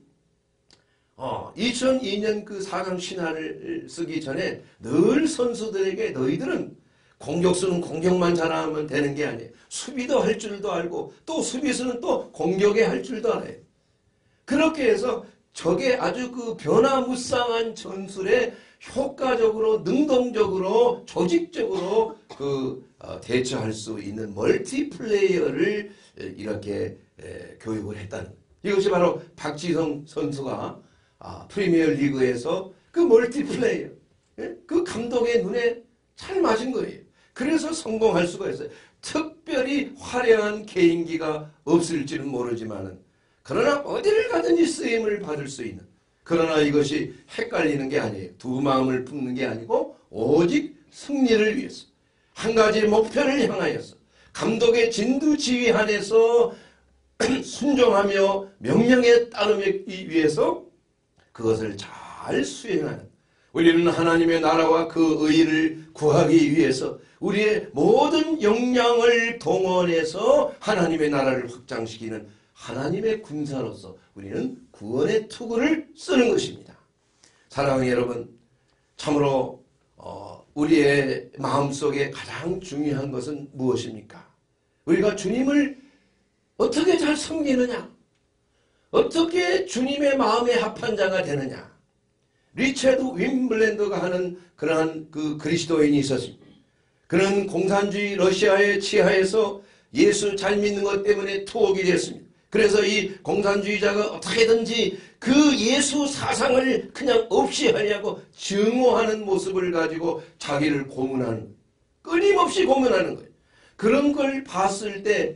2002년 그 4강 신화를 쓰기 전에 늘 선수들에게 너희들은 공격수는 공격만 잘하면 되는 게 아니에요. 수비도 할 줄도 알고 또 수비수는 또 공격에 할 줄도 알아요. 그렇게 해서 적의 아주 그 변화무쌍한 전술에 효과적으로 능동적으로 조직적으로 대처할 수 있는 멀티플레이어를 이렇게 교육을 했다는 거예요. 이것이 바로 박지성 선수가 프리미어 리그에서 그 멀티플레이어 그 감독의 눈에 잘 맞은 거예요. 그래서 성공할 수가 있어요. 특별히 화려한 개인기가 없을지는 모르지만 그러나 어디를 가든지 쓰임을 받을 수 있는, 그러나 이것이 헷갈리는 게 아니에요. 두 마음을 품는 게 아니고 오직 승리를 위해서 한 가지 목표를 향하여서 감독의 진두지휘 안에서 순종하며 명령에 따르기 위해서 그것을 잘 수행하는, 우리는 하나님의 나라와 그 의를 구하기 위해서 우리의 모든 역량을 동원해서 하나님의 나라를 확장시키는 하나님의 군사로서 우리는 구원의 투구를 쓰는 것입니다. 사랑하는 여러분, 참으로 우리의 마음속에 가장 중요한 것은 무엇입니까? 우리가 주님을 어떻게 잘 섬기느냐? 어떻게 주님의 마음에 합한 자가 되느냐? 리처드 윈블랜드가 하는 그러한 그 그리스도인이 있었습니다. 그는 공산주의 러시아의 치하에서 예수 잘 믿는 것 때문에 투옥이 됐습니다. 그래서 이 공산주의자가 어떻게든지 그 예수 사상을 그냥 없이 하려고 증오하는 모습을 가지고 자기를 고문하는, 끊임없이 고문하는 거예요. 그런 걸 봤을 때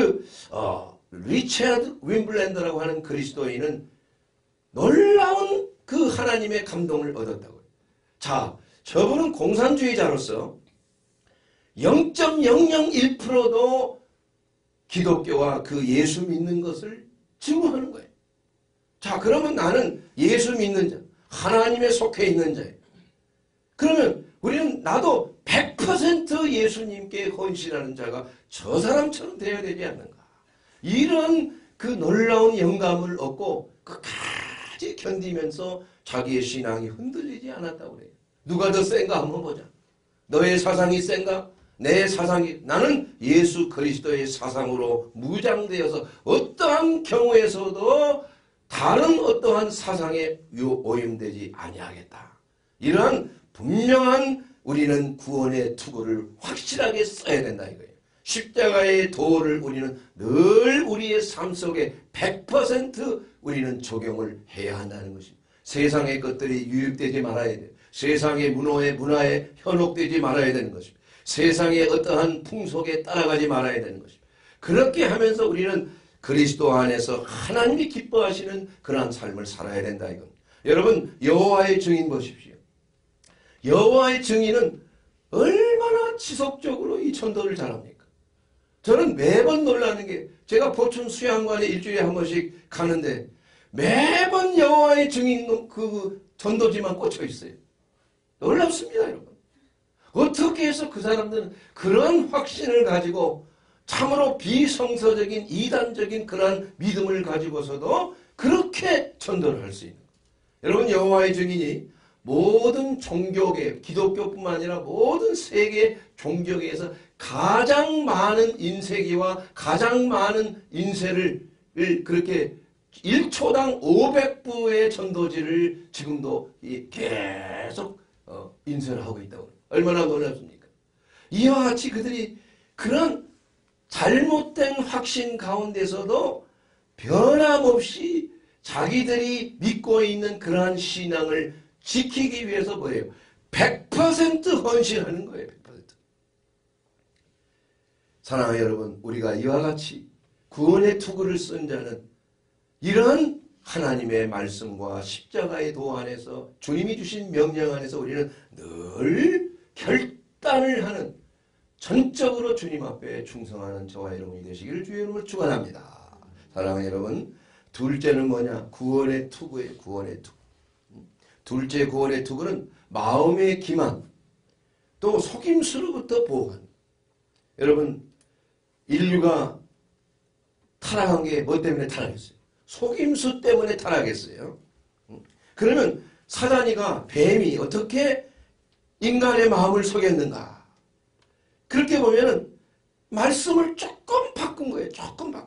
리처드 윈블랜드라고 하는 그리스도인은 놀라운 그 하나님의 감동을 얻었다고요. 자, 저분은 공산주의자로서 0.001%도 기독교와 그 예수 믿는 것을 증오하는 거예요. 자, 그러면 나는 예수 믿는 자, 하나님에 속해 있는 자예요. 그러면 우리는 나도 100% 예수님께 헌신하는 자가 저 사람처럼 되어야 되지 않는가. 이런 그 놀라운 영감을 얻고 끝까지 견디면서 자기의 신앙이 흔들리지 않았다고 그래요. 누가 더 센가 한번 보자. 너의 사상이 센가? 내 사상이, 나는 예수 그리스도의 사상으로 무장되어서 어떠한 경우에서도 다른 어떠한 사상에 오염되지 아니하겠다. 이러한 분명한 우리는 구원의 투구를 확실하게 써야 된다 이거예요. 십자가의 도를 우리는 늘 우리의 삶 속에 100% 우리는 적용을 해야 한다는 것입니다. 세상의 것들이 유입되지 말아야 돼요. 세상의 문화에 현혹되지 말아야 되는 것입니다. 세상의 어떠한 풍속에 따라가지 말아야 되는 것입니다. 그렇게 하면서 우리는 그리스도 안에서 하나님이 기뻐하시는 그러한 삶을 살아야 된다 이겁니다. 여러분, 여호와의 증인 보십시오. 여호와의 증인은 얼마나 지속적으로 이 전도를 잘합니까? 저는 매번 놀라는 게, 제가 포춘 수양관에 일주일에 한 번씩 가는데 매번 여호와의 증인 그 전도지만 꽂혀 있어요. 놀랍습니다, 여러분. 어떻게 해서 그 사람들은 그런 확신을 가지고 참으로 비성서적인 이단적인 그러한 믿음을 가지고서도 그렇게 전도를 할 수 있는 거예요. 여러분, 여호와의 증인이 모든 종교계, 기독교뿐만 아니라 모든 세계 종교계에서 가장 많은 인쇄기와 가장 많은 인쇄를 그렇게 1초당 500부의 전도지를 지금도 계속 인쇄를 하고 있다고. 얼마나 놀랍습니까? 이와 같이 그들이 그런 잘못된 확신 가운데서도 변함없이 자기들이 믿고 있는 그러한 신앙을 지키기 위해서 뭐예요? 100% 헌신하는 거예요. 100%. 사랑하는 여러분, 우리가 이와 같이 구원의 투구를 쓴 자는 이러한 하나님의 말씀과 십자가의 도 안에서 주님이 주신 명령 안에서 우리는 늘 결단을 하는, 전적으로 주님 앞에 충성하는 저와 여러분이 되시기를 주의 이름으로 축원합니다. 사랑하는 여러분, 둘째는 뭐냐? 구원의 투구예요. 구원의 투구. 둘째 구원의 투구는 마음의 기만, 또 속임수로부터 보호하는. 여러분, 인류가 타락한 게 뭐 때문에 타락했어요? 속임수 때문에 타락했어요. 그러면 사단이가 뱀이 어떻게 인간의 마음을 속였는가? 그렇게 보면은 말씀을 조금 바꾼 거예요. 조금 바꾼.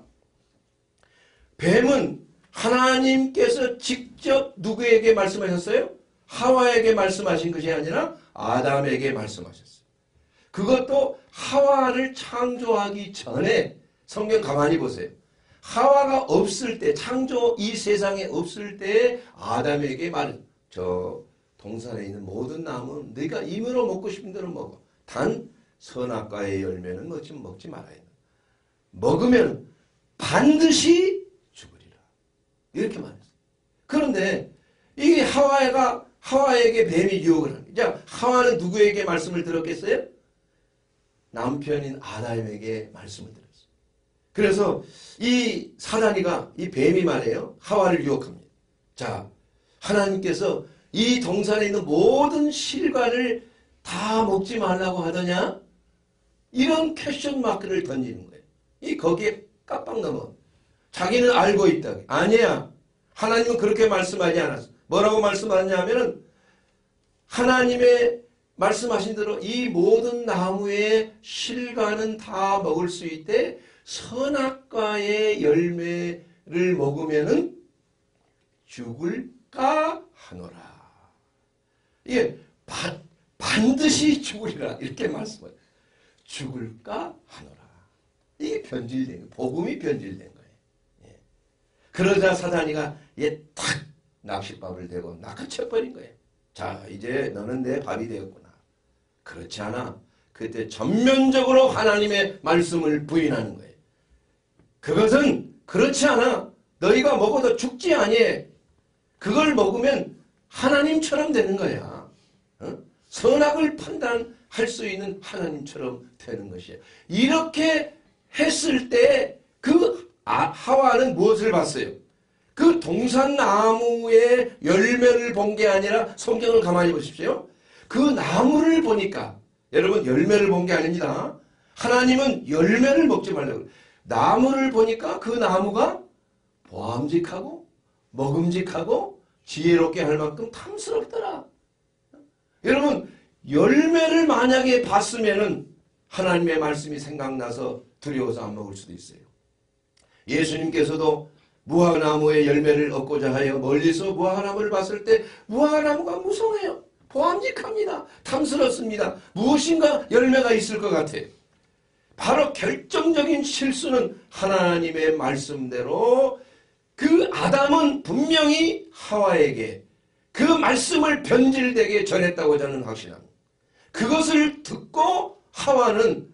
뱀은 하나님께서 직접 누구에게 말씀하셨어요? 하와에게 말씀하신 것이 아니라 아담에게 말씀하셨어요. 그것도 하와를 창조하기 전에 성경 가만히 보세요. 하와가 없을 때, 창조 이 세상에 없을 때 아담에게 저 동산에 있는 모든 나무는 네가 임으로 먹고 싶은 대로 먹어. 단 선악과의 열매는 먹지 말아야 돼. 먹으면 반드시 죽으리라. 이렇게 말했어요. 그런데 이게 하와에게 뱀이 유혹을 합니다. 자, 하와는 누구에게 말씀을 들었겠어요? 남편인 아담에게 말씀을 들었어요. 그래서 이 사단이가, 이 뱀이 말이에요. 하와를 유혹합니다. 자, 하나님께서 이 동산에 있는 모든 실과를 다 먹지 말라고 하더냐? 이런 퀘스천 마크를 던지는 거예요. 거기에 깜빡 넘어. 자기는 알고 있다. 아니야. 하나님은 그렇게 말씀하지 않았어. 뭐라고 말씀하냐 하면은 하나님의 말씀하신 대로 이 모든 나무의 실과는 다 먹을 수 있대. 선악과의 열매를 먹으면은 죽을까 하노라. 이게 반드시 죽으리라 이렇게 말씀해요. 죽을까 하노라. 이게 변질된 거예요. 복음이 변질된 거예요. 예. 그러자 사단이가 탁 낚싯밥을 대고 낚아채버린 거예요. 자, 이제 너는 내 밥이 되었구나. 그렇지 않아. 그때 전면적으로 하나님의 말씀을 부인하는 거예요. 그것은 그렇지 않아. 너희가 먹어도 죽지 아니해. 그걸 먹으면 하나님처럼 되는 거야. 선악을 판단할 수 있는 하나님처럼 되는 것이야. 이렇게 했을 때 그 하와는 무엇을 봤어요? 그 동산나무의 열매를 본 게 아니라 성경을 가만히 보십시오. 그 나무를 보니까 여러분 열매를 본 게 아닙니다. 하나님은 열매를 먹지 말라고 그래요. 나무를 보니까 그 나무가 보암직하고 먹음직하고 지혜롭게 할 만큼 탐스럽더라. 여러분 열매를 만약에 봤으면은 하나님의 말씀이 생각나서 두려워서 안 먹을 수도 있어요. 예수님께서도 무화과나무의 열매를 얻고자 하여 멀리서 무화과나무를 봤을 때 무화과나무가 무성해요. 보암직합니다. 탐스럽습니다. 무엇인가 열매가 있을 것 같아요. 바로 결정적인 실수는 하나님의 말씀대로 그 아담은 분명히 하와에게 그 말씀을 변질되게 전했다고 저는 확신합니다. 그것을 듣고 하와는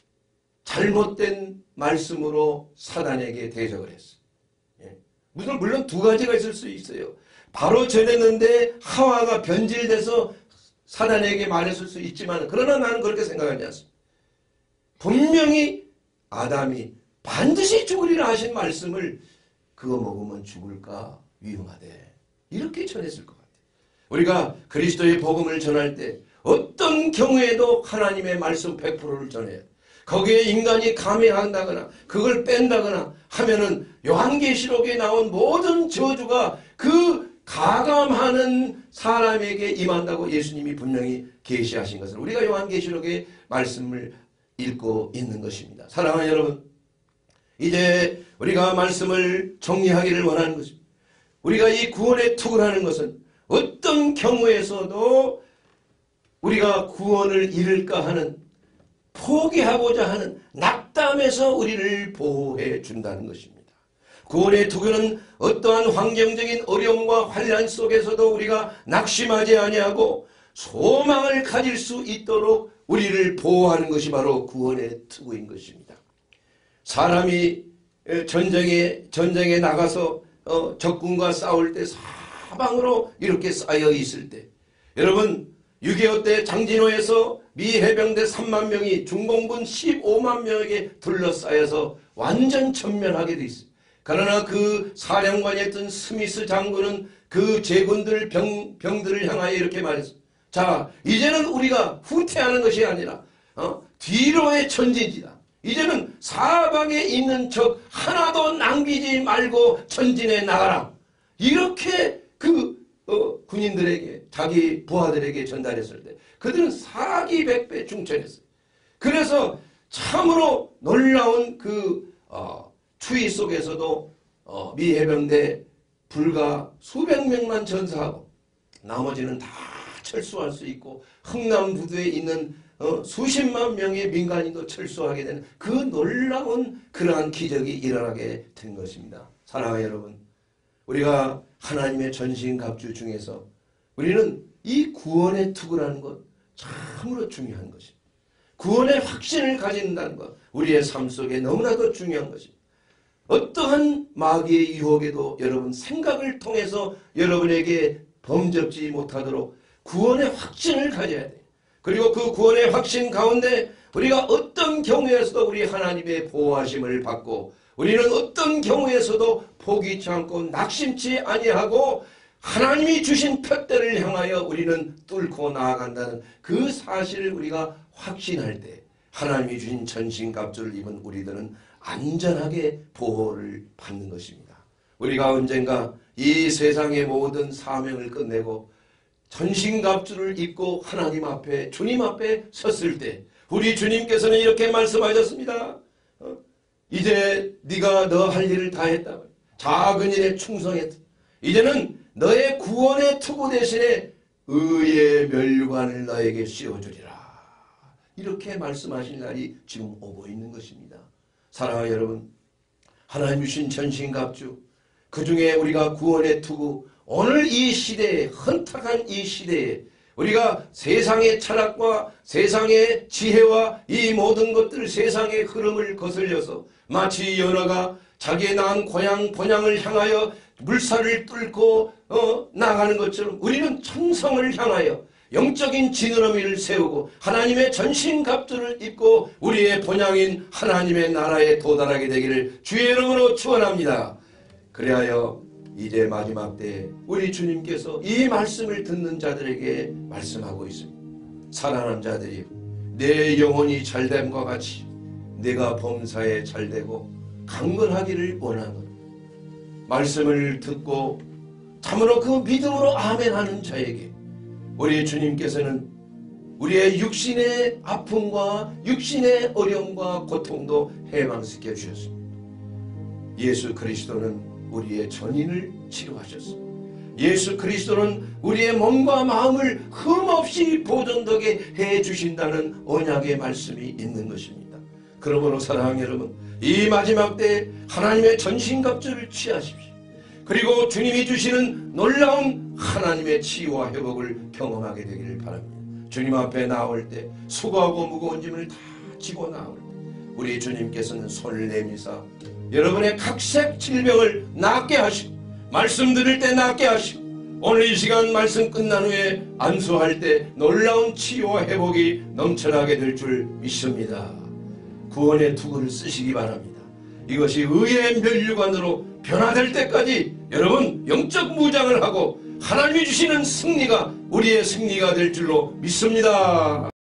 잘못된 말씀으로 사단에게 대적을 했어요. 물론 두 가지가 있을 수 있어요. 바로 전했는데 하와가 변질돼서 사단에게 말했을 수 있지만 그러나 나는 그렇게 생각하지 않습니다. 분명히 아담이 반드시 죽으리라 하신 말씀을 그거 먹으면 죽을까 위험하대. 이렇게 전했을 것 같아요. 우리가 그리스도의 복음을 전할 때 어떤 경우에도 하나님의 말씀 100%를 전해요. 거기에 인간이 감행한다거나 그걸 뺀다거나 하면은 요한계시록에 나온 모든 저주가 그 가감하는 사람에게 임한다고 예수님이 분명히 계시하신 것을 우리가 요한계시록의 말씀을 읽고 있는 것입니다. 사랑하는 여러분, 이제 우리가 말씀을 정리하기를 원하는 것입니다. 우리가 이 구원의 툭을 하는 것은 어떤 경우에서도 우리가 구원을 잃을까 하는 포기하고자 하는 낙담에서 우리를 보호해 준다는 것입니다. 구원의 투구는 어떠한 환경적인 어려움과 환난 속에서도 우리가 낙심하지 아니하고 소망을 가질 수 있도록 우리를 보호하는 것이 바로 구원의 투구인 것입니다. 사람이 전쟁에 나가서 적군과 싸울 때 사방으로 이렇게 쌓여 있을 때 여러분 6.25 때 장진호에서 미 해병대 3만 명이 중공군 15만 명에게 둘러싸여서 완전 전면하게 돼 있어요. 그러나 그 사령관이었던 스미스 장군은 그 제군들 병들을 향하여 이렇게 말했어요. 자, 이제는 우리가 후퇴하는 것이 아니라 뒤로의 전진이다. 이제는 사방에 있는 적 하나도 남기지 말고 전진해 나가라. 이렇게 군인들에게, 자기 부하들에게 전달했을 때 그들은 사기백배 충천했어요. 그래서 참으로 놀라운 추위 속에서도 미 해병대 불과 수백 명만 전사하고 나머지는 다 철수할 수 있고 흥남부두에 있는 수십만 명의 민간인도 철수하게 되는 그 놀라운 그러한 기적이 일어나게 된 것입니다. 사랑하는 여러분, 우리가 하나님의 전신갑주 중에서 우리는 이 구원의 투구라는 것 참으로 중요한 것입니다. 구원의 확신을 가진다는 것, 우리의 삶 속에 너무나도 중요한 것입니다. 어떠한 마귀의 유혹에도 여러분 생각을 통해서 여러분에게 범접지 못하도록 구원의 확신을 가져야 돼요. 그리고 그 구원의 확신 가운데 우리가 어떤 경우에서도 우리 하나님의 보호하심을 받고 우리는 어떤 경우에서도 포기치 않고 낙심치 아니하고 하나님이 주신 푯대를 향하여 우리는 뚫고 나아간다는 그 사실을 우리가 확신할 때 하나님이 주신 전신갑주를 입은 우리들은 안전하게 보호를 받는 것입니다. 우리가 언젠가 이 세상의 모든 사명을 끝내고 전신갑주를 입고 하나님 앞에, 주님 앞에 섰을 때 우리 주님께서는 이렇게 말씀하셨습니다. 이제 네가 너 할 일을 다 했다. 작은 일에 충성했다. 이제는 너의 구원의 투구 대신에 의의 멸관을 너에게 씌워주리라. 이렇게 말씀하신 날이 지금 오고 있는 것입니다. 사랑하는 여러분, 하나님 주신 전신갑주, 그 중에 우리가 구원의 투구, 오늘 이 시대에, 헌탁한 이 시대에 우리가 세상의 철학과 세상의 지혜와 이 모든 것들, 세상의 흐름을 거슬려서 마치 연어가 자기의 낳은 고향 본향을 향하여 물살을 뚫고 나가는 것처럼 우리는 천성을 향하여 영적인 지느러미를 세우고 하나님의 전신갑주를 입고 우리의 본향인 하나님의 나라에 도달하게 되기를 주의 이름으로 축원합니다. 그리하여 이제 마지막 때 우리 주님께서 이 말씀을 듣는 자들에게 말씀하고 있습니다. 살아난 자들이 내 영혼이 잘됨과 같이 내가 범사에 잘되고 강건하기를 원하노라. 말씀을 듣고 참으로 그 믿음으로 아멘하는 자에게 우리 주님께서는 우리의 육신의 아픔과 육신의 어려움과 고통도 해방시켜 주셨습니다. 예수 그리스도는 우리의 전인을 치료하셨습니다. 예수 그리스도는 우리의 몸과 마음을 흠없이 보존되게 해주신다는 언약의 말씀이 있는 것입니다. 그러므로 사랑하는 여러분, 이 마지막 때 하나님의 전신갑주를 취하십시오. 그리고 주님이 주시는 놀라운 하나님의 치유와 회복을 경험하게 되기를 바랍니다. 주님 앞에 나올 때 수고하고 무거운 짐을 다 지고 나올 때 우리 주님께서는 손을 내미사 여러분의 각색 질병을 낫게 하시고 말씀 들을 때 낫게 하시고 오늘 이 시간 말씀 끝난 후에 안수할 때 놀라운 치유와 회복이 넘쳐나게 될 줄 믿습니다. 구원의 투구를 쓰시기 바랍니다. 이것이 의의 면류관으로 변화될 때까지 여러분 영적 무장을 하고 하나님이 주시는 승리가 우리의 승리가 될 줄로 믿습니다.